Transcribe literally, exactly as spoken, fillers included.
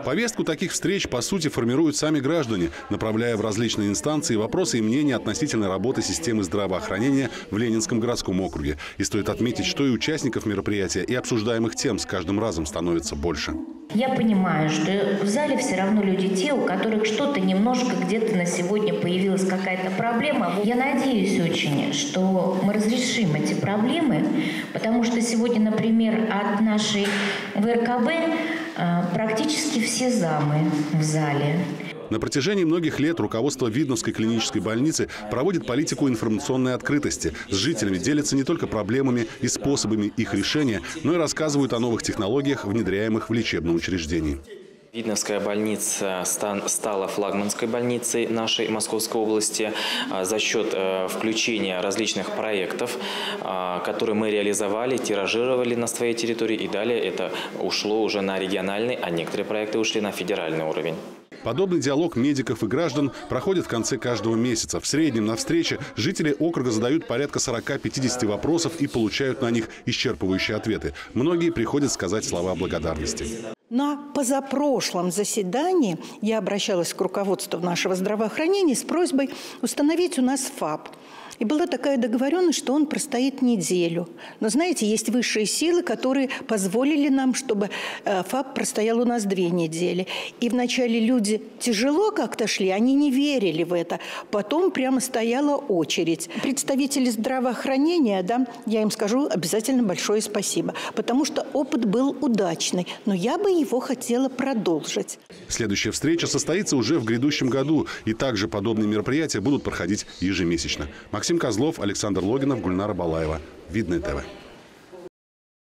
Повестку таких встреч, по сути, формируют сами граждане, направляя в различные инстанции вопросы и мнения относительно работы системы здравоохранения в Ленинском городском округе. И стоит отметить, что и участников мероприятия, и обсуждаемых тем с каждым разом становится больше. Я понимаю, что в зале все равно люди те, у которых что-то немножко где-то на сегодня появилась какая-то проблема. Я надеюсь очень, что мы разрешим эти проблемы, потому что сегодня, например, от нашей вэ эр ка бэ практически все замы в зале. На протяжении многих лет руководство Видновской клинической больницы проводит политику информационной открытости. С жителями делятся не только проблемами и способами их решения, но и рассказывают о новых технологиях, внедряемых в лечебном учреждении. Видновская больница стала флагманской больницей нашей Московской области за счет включения различных проектов, которые мы реализовали, тиражировали на своей территории. И далее это ушло уже на региональный, а некоторые проекты ушли на федеральный уровень. Подобный диалог медиков и граждан проходит в конце каждого месяца. В среднем на встрече жители округа задают порядка сорока-пятидесяти вопросов и получают на них исчерпывающие ответы. Многие приходят сказать слова благодарности. На позапрошлом заседании я обращалась к руководству нашего здравоохранения с просьбой установить у нас ФАП. И была такая договоренность, что он простоит неделю. Но, знаете, есть высшие силы, которые позволили нам, чтобы ФАП простоял у нас две недели. И вначале люди тяжело как-то шли, они не верили в это. Потом прямо стояла очередь. Представители здравоохранения, да, я им скажу обязательно большое спасибо, потому что опыт был удачный. Но я бы его хотела продолжить. Следующая встреча состоится уже в грядущем году. И также подобные мероприятия будут проходить ежемесячно. Максим Козлов, Александр Логинов, Гульнара Балаева. Видное ТВ.